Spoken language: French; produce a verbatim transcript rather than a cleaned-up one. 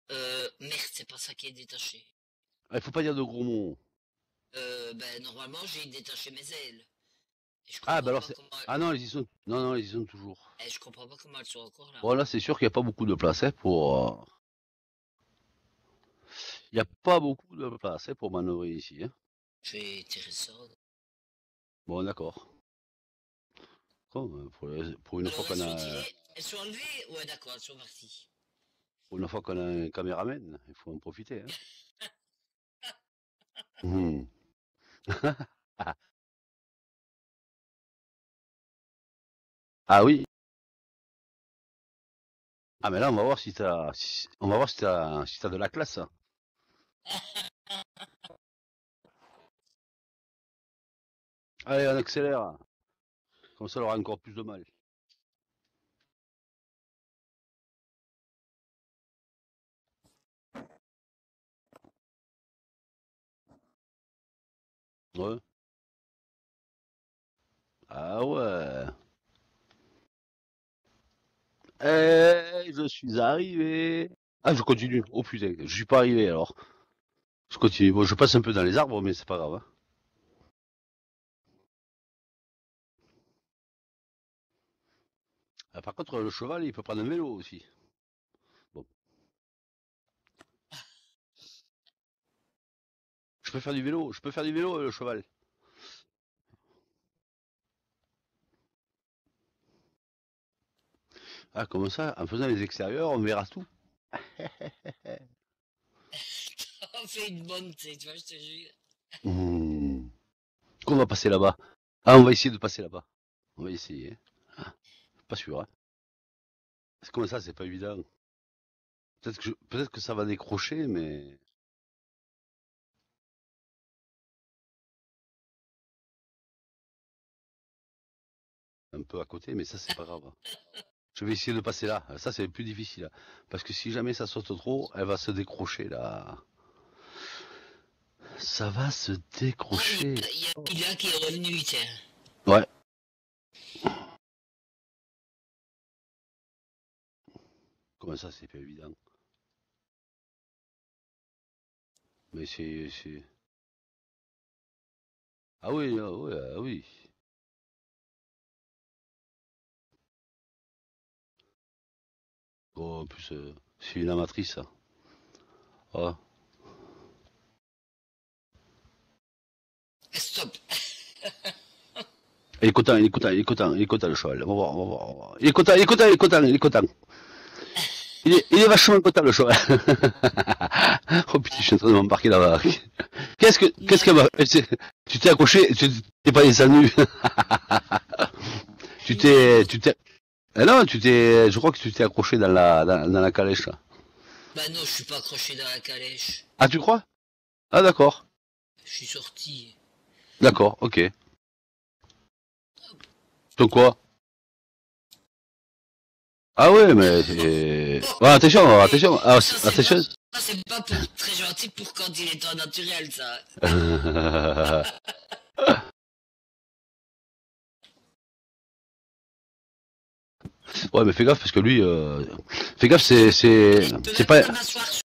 Euh, merde, c'est pas ça qui est détaché. Ah, il faut pas dire de gros mots. Euh, ben, normalement, j'ai détaché mes ailes. Et je Ah, bah comprends alors pas c'est... comment... Ah non, ils y sont... Non, non, ils y sont toujours. Eh, je comprends pas comment elles sont encore là. Bon, là, c'est sûr qu'il n'y a pas beaucoup de place, hein, pour... euh, Il n'y a pas beaucoup de place, hein, pour manœuvrer ici, hein. Je vais tirer ça. Bon, d'accord. Comme, euh, Pour, les- pour une fois Alors, elles qu'on sont a... tirées. Elles sont enlevées? Ouais, d'accord, elles sont parties. Pour une fois qu'on a un caméraman, il faut en profiter, hein. Mhm. Ah oui. Ah, mais là, on va voir si t'as... si- On va voir si t'as si t'as de la classe, hein. Allez, on accélère. Comme ça, on aura encore plus de mal. Ouais. Ah ouais. Eh, je suis arrivé. Ah, je continue. Oh putain, je suis pas arrivé alors. Je continue. Bon, je passe un peu dans les arbres, mais c'est pas grave, hein. Ah, par contre, le cheval, il peut prendre un vélo aussi. Bon, je peux faire du vélo. Je peux faire du vélo, le cheval. Ah, comme ça, en faisant les extérieurs, on verra tout. On fait une bonne, tu sais, tu vois, je te jure. Hmm. Qu'on va passer là-bas. Ah, on va essayer de passer là-bas. On va essayer. Ah, pas sûr, hein. C'est comme ça, c'est pas évident. Peut-être que, je- peut-être que ça va décrocher, mais un peu à côté, mais ça, c'est pas grave. Je vais essayer de passer là. Ça, c'est plus difficile, hein. Parce que si jamais ça saute trop, elle va se décrocher là. Ça va se Ah, il y décrocher. a, il y a celui-là qui est revenu, tiens. Ouais. Comment ça, c'est pas évident? Mais c'est, c'est... Ah oui, ah oui, ah oui. Oh, en plus, euh, c'est une amatrice, ça. Ah. Stop. Il est content, il est content, il est content, il est content, le cheval. On va voir, on va voir, on va voir. Il est content, il est content, il est content, il est content. Il est, il est vachement content, le cheval. Oh putain, je suis en train de m'embarquer là-bas. Qu'est-ce que, qu'est-ce que, Non, tu t'es accroché, tu t'es pas descendu. Tu non, t'es, non. tu t'es, ah non, tu t'es, je crois que tu t'es accroché dans la, dans, dans la calèche, là. Bah non, je suis pas accroché dans la calèche. Ah, tu crois? Ah, d'accord. Je suis sorti. D'accord, ok. Donc quoi? Ah ouais, mais c'est... Oh, Ouais, attention, mais attention, ah, ça c'est pas, attention. ça c'est pas pour très gentil pour quand il est en naturel, ça. Ouais, mais fais gaffe parce que lui, euh... fais gaffe, c'est, c'est, Et je peux c'est même pas, pas m'asseoir